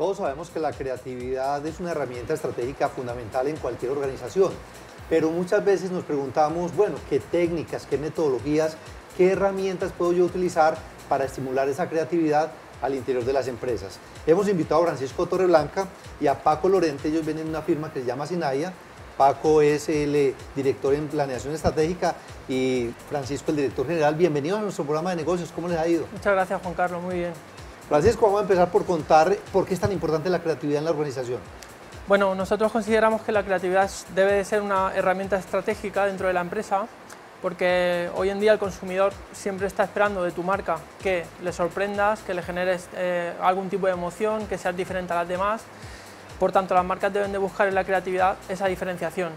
Todos sabemos que la creatividad es una herramienta estratégica fundamental en cualquier organización, pero muchas veces nos preguntamos, bueno, ¿qué técnicas, qué metodologías, qué herramientas puedo yo utilizar para estimular esa creatividad al interior de las empresas? Hemos invitado a Francisco Torreblanca y a Paco Lorente. Ellos vienen de una firma que se llama Sinaya. Paco es el director en planeación estratégica y Francisco el director general. Bienvenidos a nuestro programa de negocios. ¿Cómo les ha ido? Muchas gracias, Juan Carlos. Muy bien. Francisco, vamos a empezar por contar por qué es tan importante la creatividad en la organización. Bueno, nosotros consideramos que la creatividad debe de ser una herramienta estratégica dentro de la empresa, porque hoy en día el consumidor siempre está esperando de tu marca que le sorprendas, que le generes algún tipo de emoción, que seas diferente a las demás. Por tanto, las marcas deben de buscar en la creatividad esa diferenciación.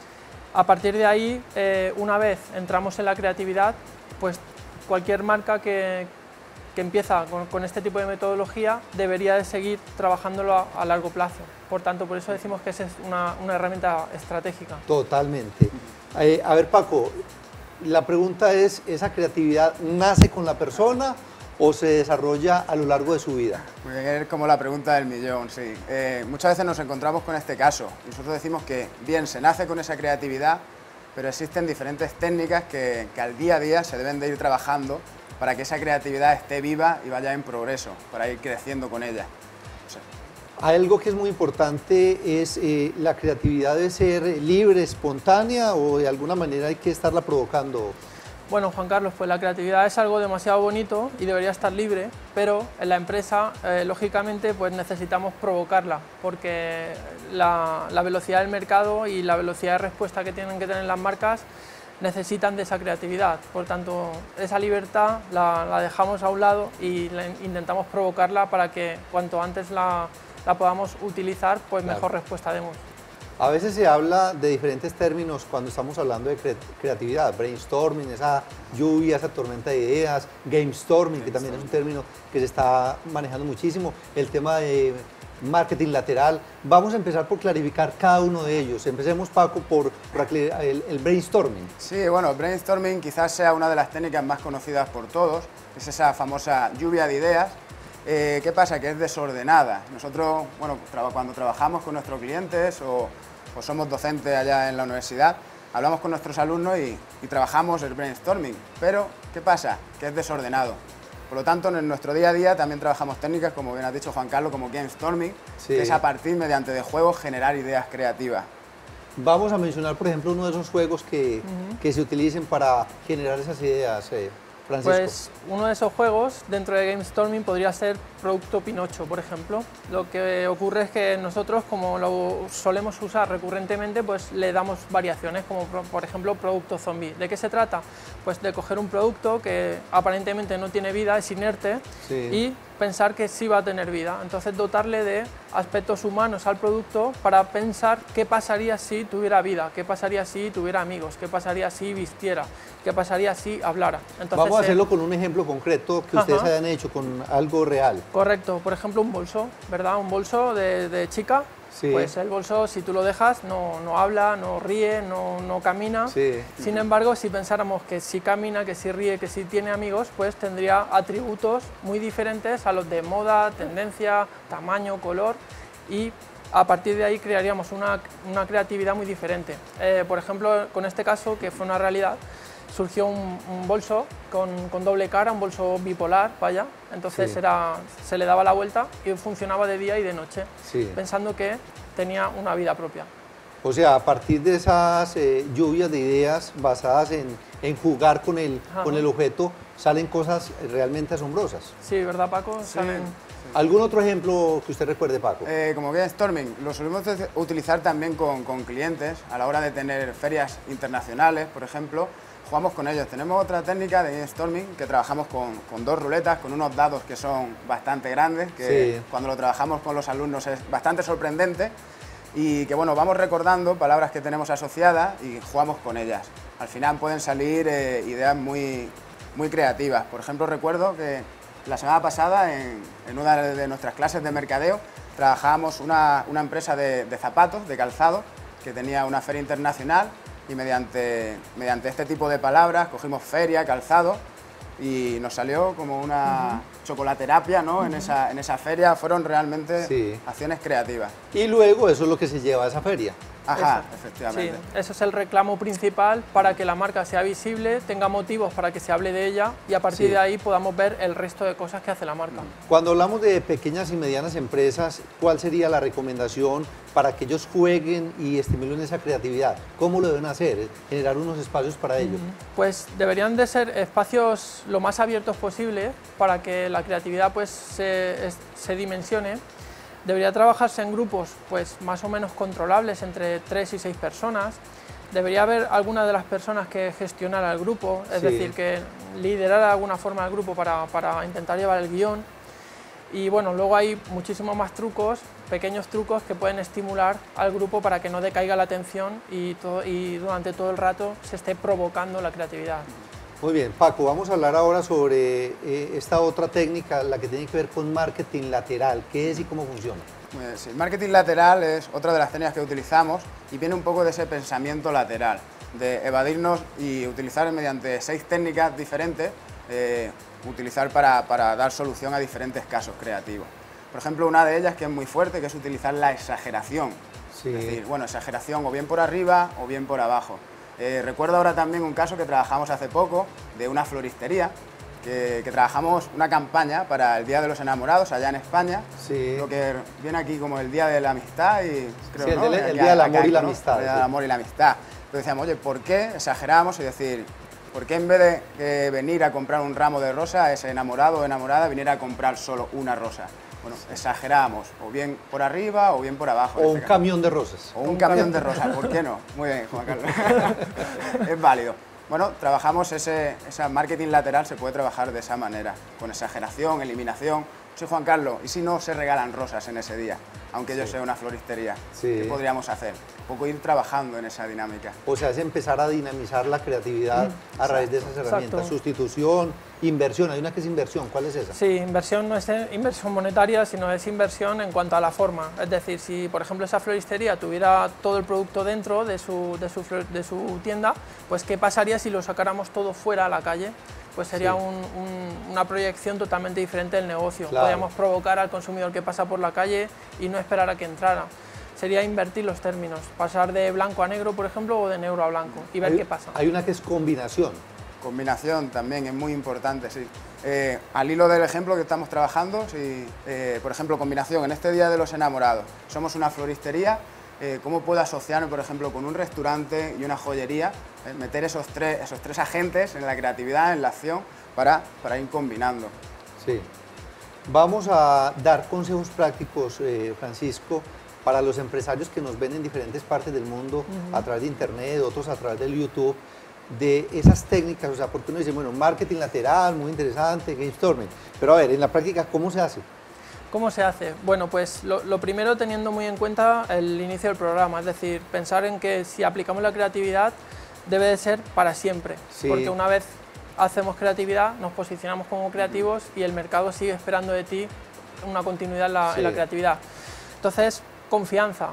A partir de ahí, una vez entramos en la creatividad, pues cualquier marca que empieza con este tipo de metodología debería de seguir trabajándolo a largo plazo. Por tanto, por eso decimos que esa es una herramienta estratégica. Totalmente. A ver, Paco, la pregunta es, ¿esa creatividad nace con la persona o se desarrolla a lo largo de su vida? Muy bien, es como la pregunta del millón, sí. Muchas veces nos encontramos con este caso. Nosotros decimos que bien, se nace con esa creatividad, pero existen diferentes técnicas que al día a día se deben de ir trabajando para que esa creatividad esté viva y vaya en progreso, para ir creciendo con ella. Sí. Algo que es muy importante es la creatividad debe ser libre, espontánea o de alguna manera hay que estarla provocando. Bueno, Juan Carlos, pues la creatividad es algo demasiado bonito y debería estar libre, pero en la empresa, lógicamente, pues necesitamos provocarla, porque la velocidad del mercado y la velocidad de respuesta que tienen que tener las marcas necesitan de esa creatividad. Por tanto, esa libertad la dejamos a un lado y intentamos provocarla para que cuanto antes la podamos utilizar, pues claro, mejor respuesta demos. A veces se habla de diferentes términos cuando estamos hablando de creatividad, brainstorming, esa lluvia, esa tormenta de ideas, gamestorming, que también es un término que se está manejando muchísimo, el tema de marketing lateral. Vamos a empezar por clarificar cada uno de ellos. Empecemos, Paco, por el brainstorming. Sí, bueno, el brainstorming quizás sea una de las técnicas más conocidas por todos, es esa famosa lluvia de ideas. ¿Qué pasa? Que es desordenada. Nosotros, bueno, cuando trabajamos con nuestros clientes o somos docentes allá en la universidad, hablamos con nuestros alumnos y trabajamos el brainstorming. Pero, ¿qué pasa? Que es desordenado. Por lo tanto, en nuestro día a día también trabajamos técnicas, como bien has dicho, Juan Carlos, como gamestorming, sí, que es a partir, mediante de juegos, generar ideas creativas. Vamos a mencionar, por ejemplo, uno de esos juegos que se utilicen para generar esas ideas, Francisco. Pues uno de esos juegos dentro de gamestorming podría ser Producto Pinocho, por ejemplo. Lo que ocurre es que nosotros, como lo solemos usar recurrentemente, pues le damos variaciones, como por ejemplo Producto Zombie. ¿De qué se trata? Pues de coger un producto que aparentemente no tiene vida, es inerte, sí, y pensar que sí va a tener vida. Entonces dotarle de aspectos humanos al producto para pensar qué pasaría si tuviera vida, qué pasaría si tuviera amigos, qué pasaría si vistiera, qué pasaría si hablara. Entonces, vamos a hacerlo con un ejemplo concreto que ustedes hayan hecho, con algo real. Correcto, por ejemplo un bolso, ¿verdad? Un bolso de chica. Sí. Pues el bolso, si tú lo dejas, no habla, no ríe, no camina. Sí. Sin embargo, si pensáramos que sí camina, que sí ríe, que sí tiene amigos, pues tendría atributos muy diferentes a los de moda, tendencia, tamaño, color, y a partir de ahí crearíamos una creatividad muy diferente. Por ejemplo, con este caso, que fue una realidad, surgió un bolso con doble cara, un bolso bipolar, vaya, entonces sí, se le daba la vuelta y funcionaba de día y de noche, sí, pensando que tenía una vida propia. O sea, a partir de esas lluvias de ideas basadas en jugar con el objeto, salen cosas realmente asombrosas. Sí, ¿verdad, Paco? Sí. Salen... ¿Algún otro ejemplo que usted recuerde, Paco? Como brainstorming, lo solemos utilizar también con clientes a la hora de tener ferias internacionales, por ejemplo. Jugamos con ellos. Tenemos otra técnica de brainstorming que trabajamos con dos ruletas, con unos dados que son bastante grandes, que sí, cuando lo trabajamos con los alumnos es bastante sorprendente y que bueno, vamos recordando palabras que tenemos asociadas y jugamos con ellas. Al final pueden salir ideas muy creativas. Por ejemplo, recuerdo que la semana pasada en una de nuestras clases de mercadeo trabajábamos una empresa de zapatos, de calzado, que tenía una feria internacional y mediante este tipo de palabras cogimos feria, calzado y nos salió como una chocolaterapia, ¿no? En esa feria fueron realmente acciones creativas. Y luego eso es lo que se lleva a esa feria. Ajá, efectivamente. Sí, eso es el reclamo principal para que la marca sea visible, tenga motivos para que se hable de ella y a partir de ahí podamos ver el resto de cosas que hace la marca. Cuando hablamos de pequeñas y medianas empresas, ¿cuál sería la recomendación para que ellos jueguen y estimulen esa creatividad? ¿Cómo lo deben hacer? Generar unos espacios para ello. Pues deberían de ser espacios lo más abiertos posible para que la creatividad pues se dimensione. Debería trabajarse en grupos pues más o menos controlables, entre 3 y 6 personas. Debería haber alguna de las personas que gestionara el grupo, es decir, que liderara de alguna forma el grupo para intentar llevar el guión. Y bueno, luego hay muchísimos más trucos, pequeños trucos que pueden estimular al grupo para que no decaiga la atención y durante todo el rato se esté provocando la creatividad. Muy bien, Paco, vamos a hablar ahora sobre esta otra técnica, la que tiene que ver con marketing lateral. ¿Qué es y cómo funciona? Sí, el marketing lateral es otra de las técnicas que utilizamos y viene un poco de ese pensamiento lateral, de evadirnos y utilizar mediante 6 técnicas diferentes, utilizar para dar solución a diferentes casos creativos. Por ejemplo, una de ellas que es muy fuerte, que es utilizar la exageración. Es decir, bueno, exageración o bien por arriba o bien por abajo. Recuerdo ahora también un caso que trabajamos hace poco de una floristería, que trabajamos una campaña para el Día de los Enamorados allá en España, lo que viene aquí como el Día de la Amistad y creo, ¿no? el Día del Amor y la Amistad. El Día del Amor y la Amistad. Entonces decíamos, oye, ¿por qué exageramos? Y decir, ¿por qué en vez de venir a comprar un ramo de rosa, ese enamorado o enamorada viniera a comprar solo una rosa? Bueno, exageramos, o bien por arriba o bien por abajo. O un camión de rosas. O un camión de rosas, ¿por qué no? Muy bien, Juan Carlos. Es válido. Bueno, trabajamos ese marketing lateral, se puede trabajar de esa manera, con exageración, eliminación. Soy Juan Carlos, ¿y si no se regalan rosas en ese día? Aunque yo sea una floristería, ¿qué podríamos hacer? Un poco ir trabajando en esa dinámica. O sea, es empezar a dinamizar la creatividad a través de esas herramientas. Sustitución, inversión. Hay una que es inversión. ¿Cuál es esa? Sí, inversión no es inversión monetaria, sino es inversión en cuanto a la forma. Es decir, si por ejemplo esa floristería tuviera todo el producto dentro de su tienda, pues ¿qué pasaría si lo sacáramos todo fuera a la calle? Pues sería una proyección totalmente diferente del negocio. Podríamos provocar al consumidor que pasa por la calle y no esperar a que entrara. Sería invertir los términos, pasar de blanco a negro, por ejemplo, o de negro a blanco y ver qué pasa. Hay una que es combinación. Combinación también es muy importante, sí. Al hilo del ejemplo que estamos trabajando, por ejemplo, combinación en este Día de los Enamorados. Somos una floristería, ¿cómo puedo asociarme, por ejemplo, con un restaurante y una joyería? Meter esos tres agentes en la creatividad, en la acción, para ir combinando. Sí. Vamos a dar consejos prácticos, Francisco, para los empresarios que nos ven en diferentes partes del mundo, a través de internet, otros a través del YouTube, de esas técnicas, o sea, porque uno dice, bueno, marketing lateral, muy interesante, brainstorming, pero a ver, en la práctica, ¿cómo se hace? ¿Cómo se hace? Bueno, pues lo primero teniendo muy en cuenta el inicio del programa, es decir, pensar en que si aplicamos la creatividad debe de ser para siempre, porque una vez hacemos creatividad, nos posicionamos como creativos y el mercado sigue esperando de ti una continuidad en la creatividad. Entonces, confianza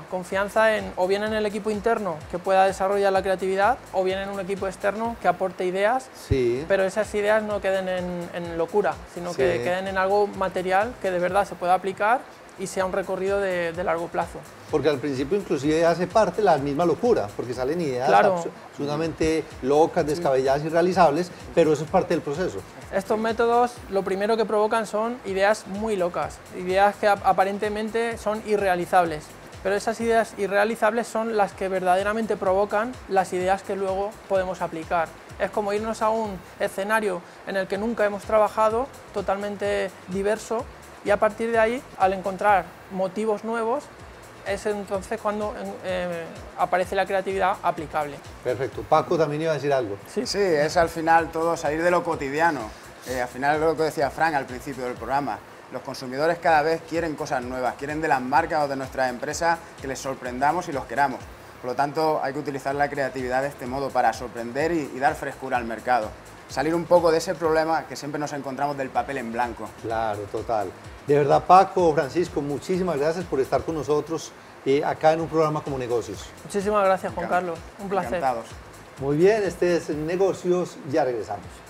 o bien en el equipo interno que pueda desarrollar la creatividad o bien en un equipo externo que aporte ideas, pero esas ideas no queden en locura, sino que queden en algo material que de verdad se pueda aplicar y sea un recorrido de largo plazo. Porque al principio inclusive hace parte la misma locura, porque salen ideas absolutamente locas, descabelladas, irrealizables, pero eso es parte del proceso. Estos métodos lo primero que provocan son ideas muy locas, ideas que aparentemente son irrealizables, pero esas ideas irrealizables son las que verdaderamente provocan las ideas que luego podemos aplicar. Es como irnos a un escenario en el que nunca hemos trabajado, totalmente diverso, y a partir de ahí, al encontrar motivos nuevos, es entonces cuando aparece la creatividad aplicable. Perfecto. Paco también iba a decir algo. Sí, es al final todo salir de lo cotidiano. Al final lo que decía Fran al principio del programa, los consumidores cada vez quieren cosas nuevas, quieren de las marcas o de nuestras empresas que les sorprendamos y los queramos. Por lo tanto, hay que utilizar la creatividad de este modo para sorprender y dar frescura al mercado. Salir un poco de ese problema que siempre nos encontramos del papel en blanco. Claro, total. De verdad, Paco, Francisco, muchísimas gracias por estar con nosotros acá en un programa como Negocios. Muchísimas gracias, Juan Carlos. Un placer. Encantados. Muy bien, este es Negocios, ya regresamos.